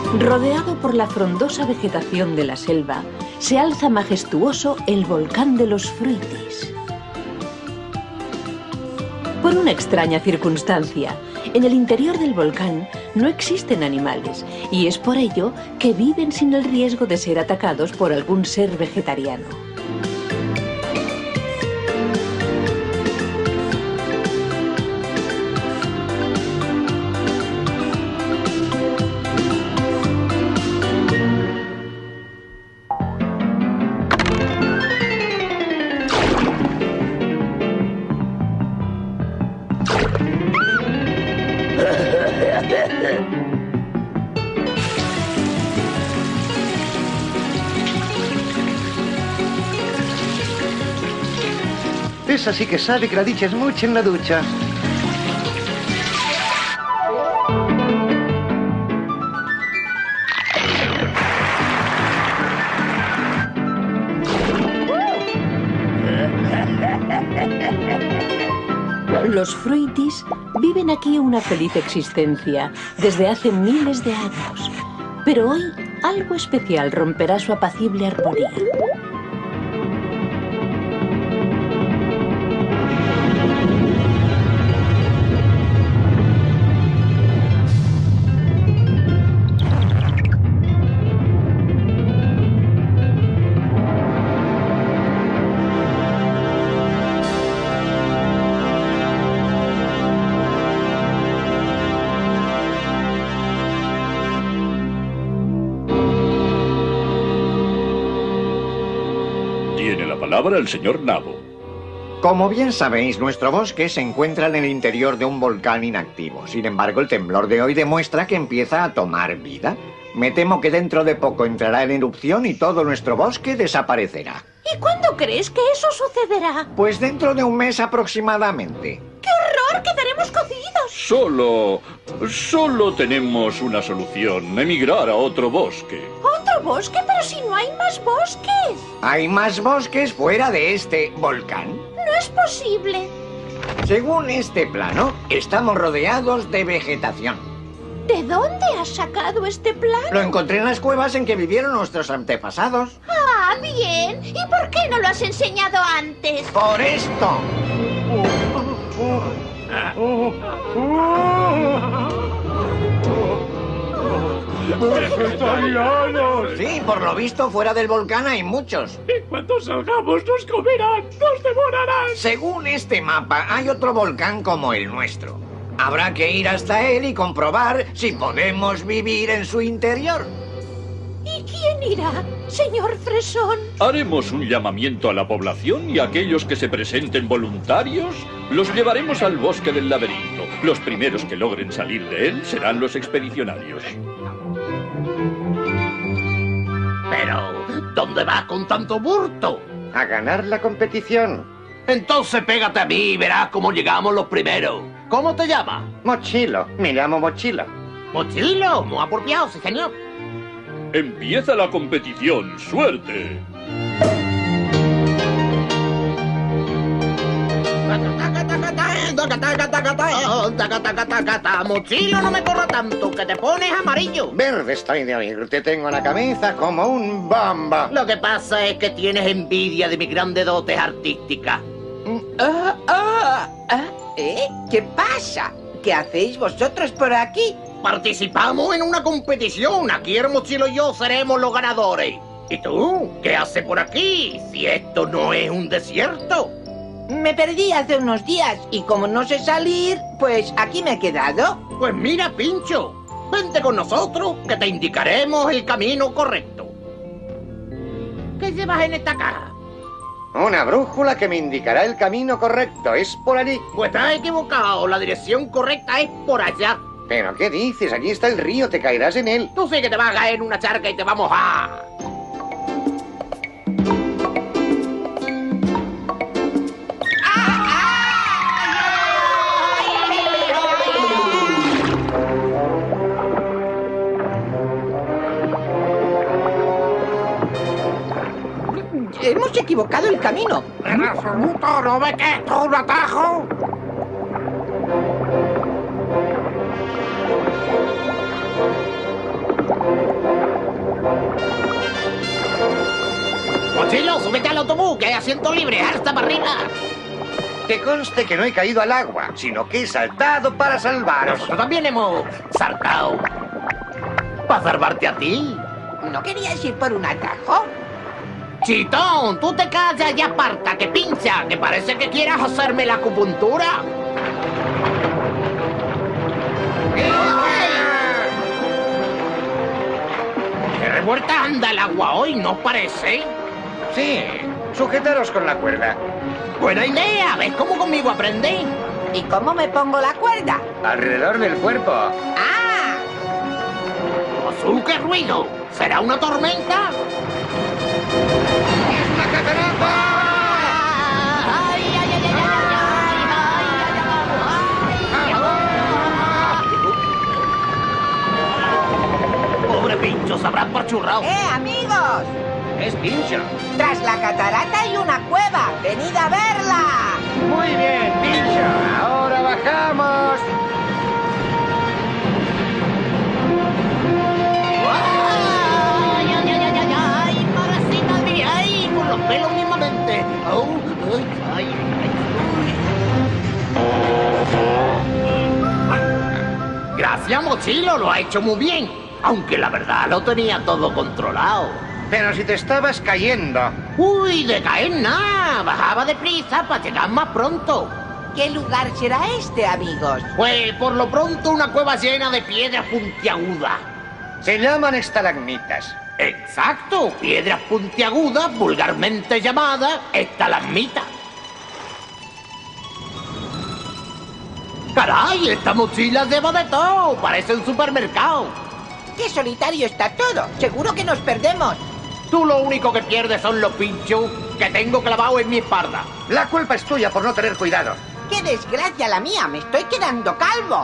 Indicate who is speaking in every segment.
Speaker 1: Rodeado por la frondosa vegetación de la selva, se alza majestuoso el volcán de los Fruitis. Por una extraña circunstancia, en el interior del volcán no existen animales y es por ello que viven sin el riesgo de ser atacados por algún ser vegetariano.
Speaker 2: Esa sí que sabe que la dicha es mucho en la ducha.
Speaker 1: Los Fruitis viven aquí una feliz existencia desde hace miles de años. Pero hoy algo especial romperá su apacible armonía.
Speaker 3: Palabra el señor Nabo.
Speaker 4: Como bien sabéis, nuestro bosque se encuentra en el interior de un volcán inactivo. Sin embargo, el temblor de hoy demuestra que empieza a tomar vida. Me temo que dentro de poco entrará en erupción y todo nuestro bosque desaparecerá.
Speaker 5: ¿Y cuándo crees que eso sucederá?
Speaker 4: Pues dentro de un mes aproximadamente.
Speaker 5: ¡Qué horror! ¡Quedaremos cocidos!
Speaker 3: Solo tenemos una solución: emigrar a otro bosque.
Speaker 5: ¿Otro bosque? Pero si no hay más bosques.
Speaker 4: Hay más bosques fuera de este volcán.
Speaker 5: No es posible.
Speaker 4: Según este plano, estamos rodeados de vegetación.
Speaker 5: ¿De dónde has sacado este plano?
Speaker 4: Lo encontré en las cuevas en que vivieron nuestros antepasados.
Speaker 5: Ah, bien. ¿Y por qué no lo has enseñado antes?
Speaker 4: ¡Por esto!
Speaker 6: ¡Vegetarianos!
Speaker 4: Sí, por lo visto, fuera del volcán hay muchos.
Speaker 6: En cuanto salgamos, nos comerán, nos devorarán.
Speaker 4: Según este mapa, hay otro volcán como el nuestro. Habrá que ir hasta él y comprobar si podemos vivir en su interior.
Speaker 5: ¿Y quién irá, señor Fresón?
Speaker 3: Haremos un llamamiento a la población y a aquellos que se presenten voluntarios los llevaremos al bosque del laberinto. Los primeros que logren salir de él serán los expedicionarios.
Speaker 7: Pero, ¿dónde vas con tanto burto?
Speaker 2: A ganar la competición.
Speaker 7: Entonces pégate a mí y verás cómo llegamos los primeros. ¿Cómo te llamas?
Speaker 2: Mochilo. Me llamo Mochilo.
Speaker 7: Mochilo, muy apropiado, sí, señor.
Speaker 3: Empieza la competición. ¡Suerte!
Speaker 7: Mochilo, no me corra tanto, que te pones amarillo.
Speaker 2: Verde estoy de oírte. Tengo la cabeza como un bamba.
Speaker 7: Lo que pasa es que tienes envidia de mis grandes dotes artísticas.
Speaker 8: ¿Qué pasa? ¿Qué hacéis vosotros por aquí?
Speaker 7: Participamos en una competición. Aquí el Mochilo y yo seremos los ganadores. ¿Y tú? ¿Qué haces por aquí? Si esto no es un desierto.
Speaker 8: Me perdí hace unos días y como no sé salir, pues aquí me he quedado.
Speaker 7: Pues mira, Pincho, vente con nosotros que te indicaremos el camino correcto. ¿Qué llevas en esta caja?
Speaker 2: Una brújula que me indicará el camino correcto. Es por allí.
Speaker 7: Pues estás equivocado. La dirección correcta es por allá.
Speaker 2: ¿Pero qué dices? Allí está el río. Te caerás en él.
Speaker 7: Tú sí que te vas a caer en una charca y te vamos a...
Speaker 8: Hemos equivocado el camino.
Speaker 7: En absoluto, ¿no ves que esto es un atajo? que hay asiento libre. ¡Hasta para arriba!
Speaker 2: Que conste que no he caído al agua, sino que he saltado para salvaros.
Speaker 7: Nosotros también hemos saltado. ¿Para salvarte a ti?
Speaker 8: ¿No querías ir por un atajo?
Speaker 7: Chitón, tú te callas y aparta, que pincha, que parece que quieras hacerme la acupuntura. ¡Qué revuelta anda el agua hoy, ¿no parece?
Speaker 2: Sí, sujetaros con la cuerda.
Speaker 7: Buena idea, ¿ves cómo conmigo aprendí?
Speaker 8: ¿Y cómo me pongo la cuerda?
Speaker 2: Alrededor del cuerpo.
Speaker 8: ¡Ah!
Speaker 7: ¡Azul, qué ruido! ¿Será una tormenta?
Speaker 2: ¡Es la catarata!
Speaker 7: ¡Ay, ay, ay, ay, ay! Pobre Pincho, se habrán parchurrado.
Speaker 8: Amigos!
Speaker 2: Es Pincho.
Speaker 8: Tras la catarata hay una cueva. ¡Venid a verla!
Speaker 2: Muy bien, Pincho. Ahora bajamos.
Speaker 7: ¡Ay, ay, ay, ay, ay! ¡Madrecita mía! ¡Ay! Por los pelos mismamente. ¡Oh! ¡Ay, ay, ay! Gracias, Mochilo, lo ha hecho muy bien. Aunque la verdad lo tenía todo controlado.
Speaker 2: Pero si te estabas cayendo.
Speaker 7: ¡Uy! De caer nada. Bajaba deprisa para llegar más pronto.
Speaker 8: ¿Qué lugar será este, amigos?
Speaker 7: Pues por lo pronto una cueva llena de piedras puntiagudas.
Speaker 2: Se llaman estalagmitas.
Speaker 7: Exacto, piedras puntiagudas, vulgarmente llamadas estalagmitas. ¡Caray! Esta mochila lleva de todo, parece un supermercado.
Speaker 8: ¡Qué solitario está todo! ¡Seguro que nos perdemos!
Speaker 7: Tú lo único que pierdes son los pinchos que tengo clavados en mi espalda.
Speaker 2: La culpa es tuya por no tener cuidado.
Speaker 8: ¡Qué desgracia la mía! ¡Me estoy quedando calvo!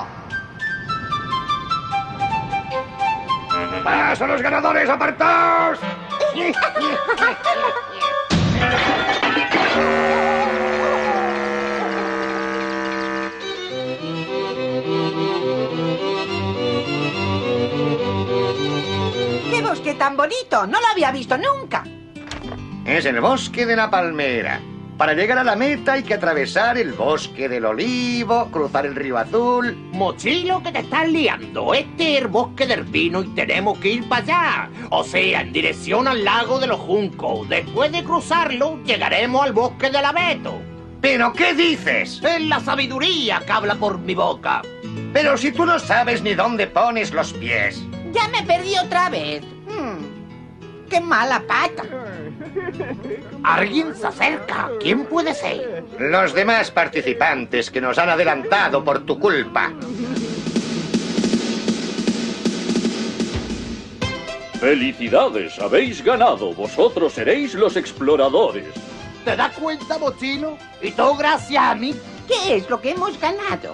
Speaker 2: ¡Paso los ganadores, apartaos!
Speaker 8: ¡Qué bosque tan bonito! ¡No lo había visto nunca!
Speaker 2: Es el bosque de la palmera. Para llegar a la meta hay que atravesar el bosque del olivo, cruzar el río azul.
Speaker 7: Mochilo, que te estás liando. Este es el bosque del vino y tenemos que ir para allá. O sea, en dirección al lago de los juncos. Después de cruzarlo, llegaremos al bosque del abeto.
Speaker 2: ¿Pero qué dices?
Speaker 7: Es la sabiduría que habla por mi boca.
Speaker 2: Pero si tú no sabes ni dónde pones los pies.
Speaker 8: ¡Ya me perdí otra vez! ¡Qué mala pata!
Speaker 7: Alguien se acerca. ¿Quién puede ser?
Speaker 2: Los demás participantes que nos han adelantado por tu culpa.
Speaker 3: ¡Felicidades! Habéis ganado. Vosotros seréis los exploradores.
Speaker 7: ¿Te das cuenta, Mochilo? Y todo gracias a mí.
Speaker 8: ¿Qué es lo que hemos ganado?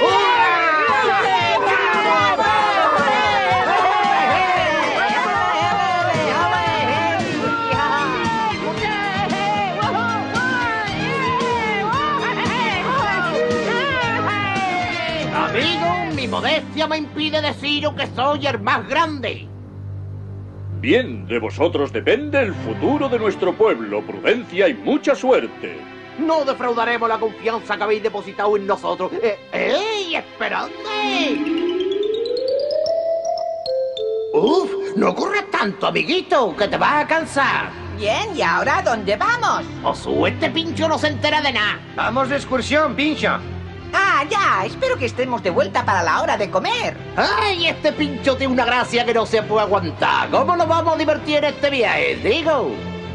Speaker 7: Amigo, mi modestia me impide deciros que soy el más grande.
Speaker 3: Bien, de vosotros depende el futuro de nuestro pueblo. Prudencia y mucha suerte.
Speaker 7: No defraudaremos la confianza que habéis depositado en nosotros. ¡Ey! ¡Esperadme! ¡Uf! No corras tanto, amiguito, que te vas a cansar.
Speaker 8: Bien, ¿y ahora dónde vamos?
Speaker 7: Osu, este pincho no se entera de nada.
Speaker 2: Vamos de excursión, Pincho.
Speaker 8: Ah, ya, espero que estemos de vuelta para la hora de comer.
Speaker 7: ¡Ay, este pincho tiene una gracia que no se puede aguantar! ¿Cómo nos vamos a divertir en este viaje, digo?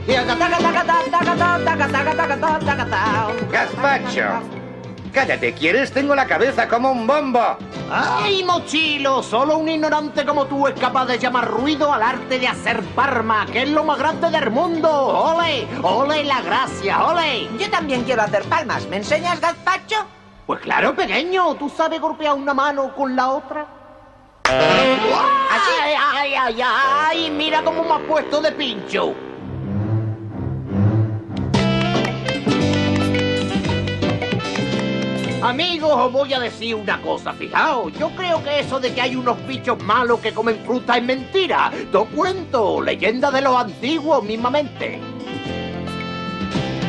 Speaker 2: Gazpacho. Cállate, ¿quieres? Tengo la cabeza como un bombo.
Speaker 7: ¡Ay, Mochilo! Solo un ignorante como tú es capaz de llamar ruido al arte de hacer parma, que es lo más grande del mundo. ¡Ole! ¡Ole la gracia! ¡Ole!
Speaker 8: Yo también quiero hacer palmas. ¿Me enseñas, gazpacho?
Speaker 7: Pues claro, pequeño. ¿Tú sabes golpear una mano con la otra?
Speaker 8: ¿Así?
Speaker 7: ¡Ay, ay, ay, ay! Mira cómo me has puesto de pincho. Amigos, os voy a decir una cosa, fijaos. Yo creo que eso de que hay unos bichos malos que comen fruta es mentira. Todo cuento, leyenda de los antiguos mismamente.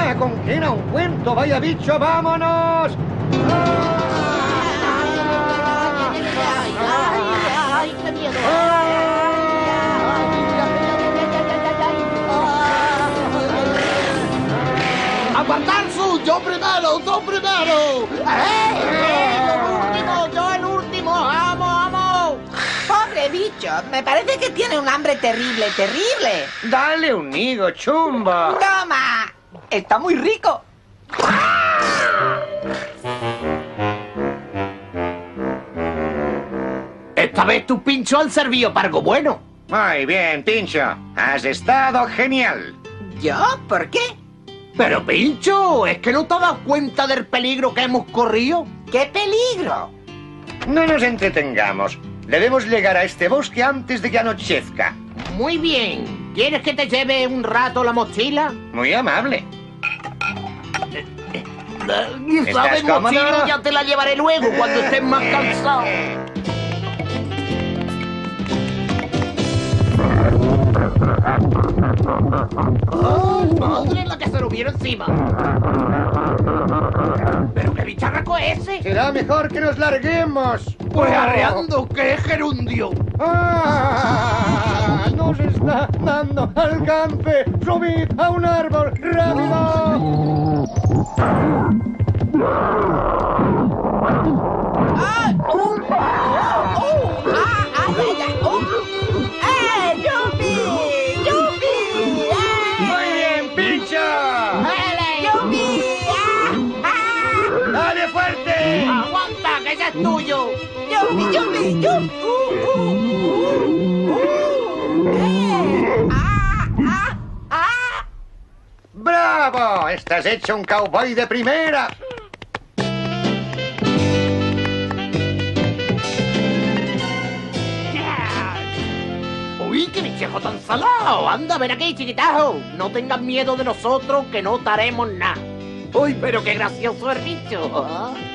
Speaker 2: ¡Ah! ¿Con quién a un cuento? ¡Vaya bicho, vámonos!
Speaker 5: ¡Ay, qué miedo!
Speaker 7: ¡Aguantarse! ¡Yo primero! ¡Yo primero! ¡Yo el último! ¡Vamos, vamos!
Speaker 8: Pobre bicho, me parece que tiene un hambre terrible, terrible.
Speaker 2: ¡Dale un higo, chumbo!
Speaker 8: ¡Toma! Está muy rico.
Speaker 7: Esta vez tus pinchos han servido para algo bueno.
Speaker 2: Muy bien, Pincho. Has estado genial.
Speaker 8: ¿Yo? ¿Por qué?
Speaker 7: Pero Pincho, ¿es que no te has dado cuenta del peligro que hemos corrido?
Speaker 8: ¡Qué peligro!
Speaker 2: No nos entretengamos. Debemos llegar a este bosque antes de que anochezca.
Speaker 7: Muy bien. ¿Quieres que te lleve un rato la mochila?
Speaker 2: Muy amable.
Speaker 7: ¿Sabes,
Speaker 2: cómodo?
Speaker 7: mochila? Ya te la llevaré luego, cuando estés más cansado. ¡Oh, madre, la que se nos vino encima! ¿Pero qué bicharraco es ese?
Speaker 2: Será mejor que nos larguemos.
Speaker 7: Pues arreando, ¡qué gerundio!
Speaker 2: ¡Ah! ¡Nos está dando alcance! ¡Subid a un árbol! ¡Rápido!
Speaker 8: ¡Yupi! ¡Yupi!
Speaker 2: ¡Muy bien, Pincho!
Speaker 8: ¡Yupi!
Speaker 2: ¡Dale fuerte!
Speaker 7: ¡Aguanta, que ese es tuyo!
Speaker 8: ¡Yupi! ¡Yupi! ¡Yupi!
Speaker 2: ¡Bravo! ¡Estás hecho un cowboy de primera!
Speaker 7: ¡Uy, qué bichejo tan salado! Anda, ven aquí, chiquitajo. No tengas miedo de nosotros, que no te haremos nada. ¡Uy, pero qué gracioso el bicho!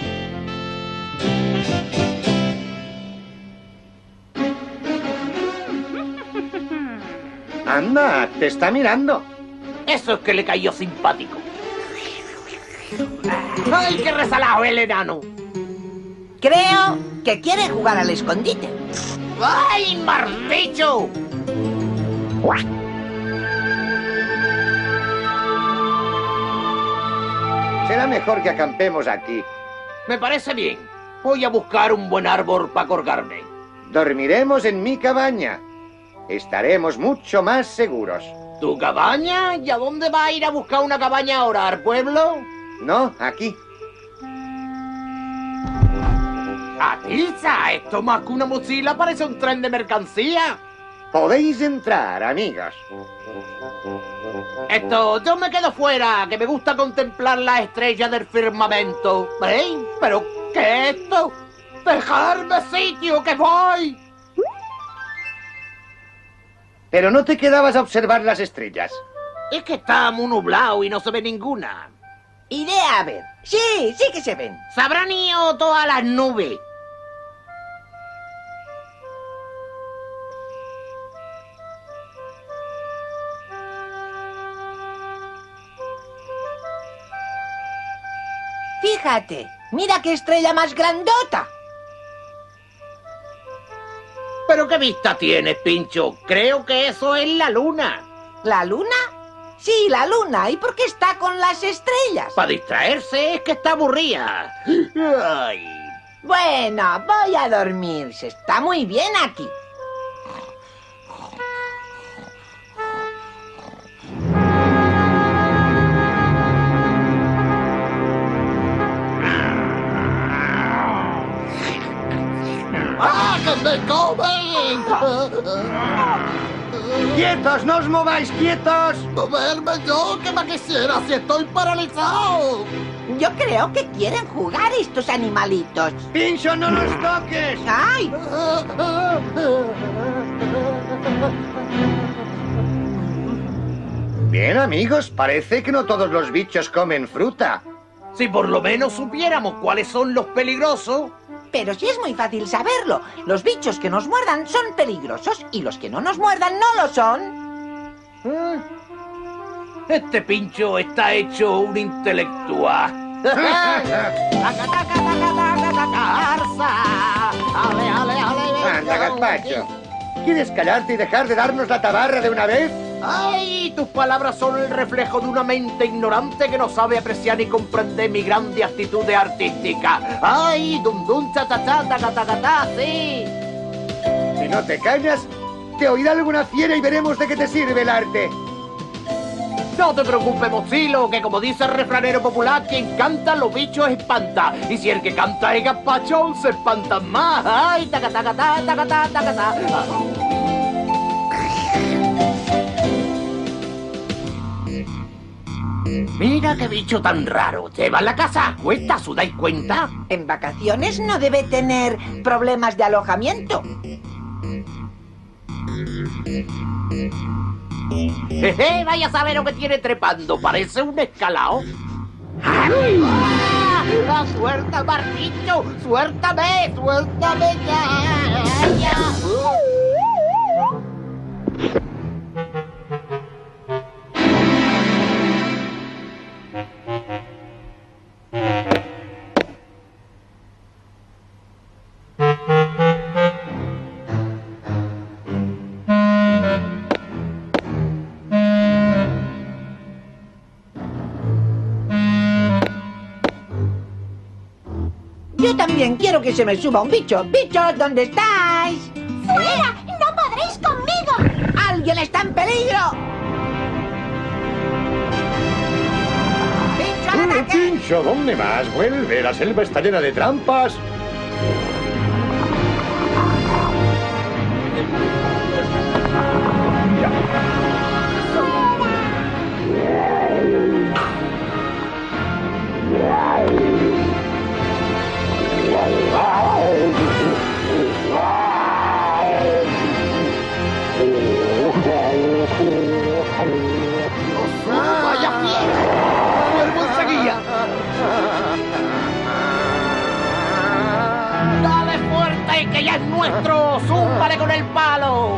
Speaker 2: Anda, te está mirando.
Speaker 7: Eso es que le cayó simpático. ¡Ay, qué resalado el enano!
Speaker 8: Creo que quiere jugar al escondite.
Speaker 7: ¡Ay, marbicho!
Speaker 2: Será mejor que acampemos aquí.
Speaker 7: Me parece bien. Voy a buscar un buen árbol para colgarme.
Speaker 2: Dormiremos en mi cabaña. Estaremos mucho más seguros.
Speaker 7: ¿Tu cabaña? ¿Y a dónde va a ir a buscar una cabaña ahora? ¿Al pueblo?
Speaker 2: No, aquí.
Speaker 7: ¡Atiza! Esto más que una mochila parece un tren de mercancía.
Speaker 2: Podéis entrar, amigos.
Speaker 7: Yo me quedo fuera, que me gusta contemplar las estrellas del firmamento. ¿Eh? ¿Pero qué es esto? ¡Dejarme sitio, que voy!
Speaker 2: Pero no te quedabas a observar las estrellas.
Speaker 7: Es que está muy nublado y no se ve ninguna.
Speaker 8: Iré a ver. Sí, sí que se ven.
Speaker 7: Se habrán ido todas las nubes.
Speaker 8: Fíjate, mira qué estrella más grandota.
Speaker 7: ¿Pero qué vista tienes, Pincho? Creo que eso es la luna.
Speaker 8: ¿La luna? Sí, la luna. ¿Y por qué está con las estrellas?
Speaker 7: Para distraerse, es que está aburrida. Ay.
Speaker 8: Bueno, voy a dormir. Se está muy bien aquí.
Speaker 7: ¡Ah, que me comen!
Speaker 2: ¡Quietos! ¡No os mováis! ¡Quietos!
Speaker 7: ¡Moverme yo! ¿Qué me quisiera si estoy paralizado?
Speaker 8: Yo creo que quieren jugar estos animalitos.
Speaker 2: ¡Pincho, no los toques!
Speaker 8: ¡Ay!
Speaker 2: Bien, amigos, parece que no todos los bichos comen fruta.
Speaker 7: Si por lo menos supiéramos cuáles son los peligrosos.
Speaker 8: Pero sí es muy fácil saberlo. Los bichos que nos muerdan son peligrosos y los que no nos muerdan no lo son.
Speaker 7: Este Pincho está hecho un intelectual.
Speaker 2: Anda, Gazpacho. ¿Quieres callarte y dejar de darnos la tabarra de una vez?
Speaker 7: ¡Ay! Tus palabras son el reflejo de una mente ignorante que no sabe apreciar ni comprender mi grande actitud artística. ¡Ay! ¡Dum dum cha cha cha ta ta ta ta! ¡Sí!
Speaker 2: Si no te callas, te oirá alguna fiera y veremos de qué te sirve el arte.
Speaker 7: No te preocupes, Mocilo, que como dice el refranero popular, quien canta los bichos espanta. Y si el que canta es Gazpacho, se espantan más. ¡Ay! ¡Taca, taca, ta, taca, ta, taca, ta! Mira qué bicho tan raro. Lleva a la casa a cuestas, ¿os dais cuenta?
Speaker 8: En vacaciones no debe tener problemas de alojamiento.
Speaker 7: Jeje, vaya a saber lo que tiene trepando. Parece un escalao. ¡Ah! ¡Suelta, Marquillo! ¡Suéltame! ¡Suéltame ya!
Speaker 8: Yo también quiero que se me suba un bicho. ¡Bichos, ¿dónde estáis?
Speaker 5: ¡Fuera! ¡No podréis conmigo!
Speaker 8: ¡Alguien está en peligro! ¡Bicho al ataque!
Speaker 2: Pincho, ¿dónde más? Vuelve, la selva está llena de trampas.
Speaker 7: ¡Vaya fiera! ¡Vuelvo enseguida! ¡Dale fuerte, que ya es nuestro! ¡Zúmbale con el palo!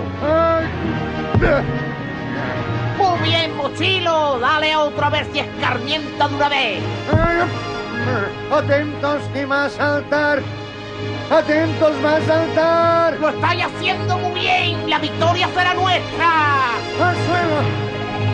Speaker 7: ¡Muy bien, Mochilo! ¡Dale otro a ver si escarmienta de una vez!
Speaker 2: ¡Atentos que va a saltar! ¡Atentos, va a saltar!
Speaker 7: ¡Lo estáis haciendo muy bien! ¡La victoria será nuestra!
Speaker 2: ¡Al suelo!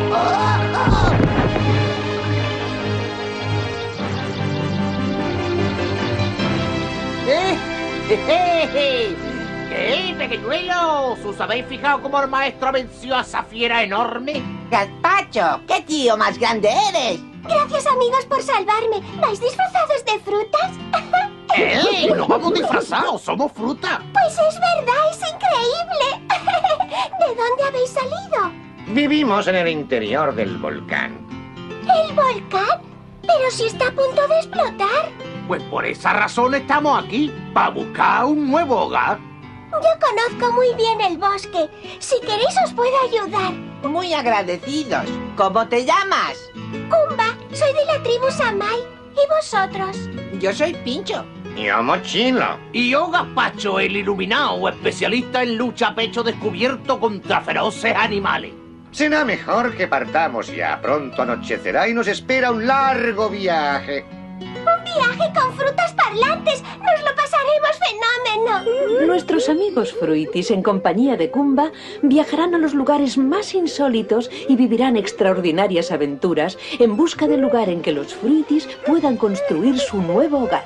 Speaker 7: ¿Qué, pequeñuelos? ¿Os habéis fijado cómo el maestro venció a esa fiera enorme?
Speaker 8: ¡Gazpacho! ¡Qué tío más grande eres!
Speaker 5: Gracias, amigos, por salvarme. ¿Vais disfrazados de frutas?
Speaker 7: ¡Ey! ¡No vamos disfrazados! ¡Somos fruta!
Speaker 5: Pues es verdad, es increíble. ¿De dónde habéis salido?
Speaker 4: Vivimos en el interior del volcán.
Speaker 5: ¿El volcán? Pero si está a punto de explotar.
Speaker 7: Pues por esa razón estamos aquí, para buscar un nuevo hogar.
Speaker 5: Yo conozco muy bien el bosque. Si queréis os puedo ayudar.
Speaker 8: Muy agradecidos. ¿Cómo te llamas?
Speaker 5: Kumba, soy de la tribu Samai. ¿Y vosotros?
Speaker 8: Yo soy Pincho.
Speaker 4: Yo, Mochilo.
Speaker 7: Y yo, Gazpacho, el iluminado, especialista en lucha a pecho descubierto contra feroces animales.
Speaker 2: Será mejor que partamos ya. Pronto anochecerá y nos espera un largo viaje.
Speaker 5: ¡Un viaje con frutas parlantes! ¡Nos lo pasaremos fenómeno!
Speaker 1: Nuestros amigos Fruitis, en compañía de Kumba, viajarán a los lugares más insólitos y vivirán extraordinarias aventuras en busca del lugar en que los Fruitis puedan construir su nuevo hogar.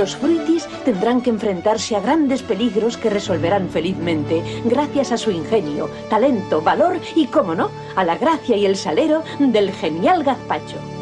Speaker 1: Los Fruities tendrán que enfrentarse a grandes peligros que resolverán felizmente gracias a su ingenio, talento, valor y, cómo no, a la gracia y el salero del genial gazpacho.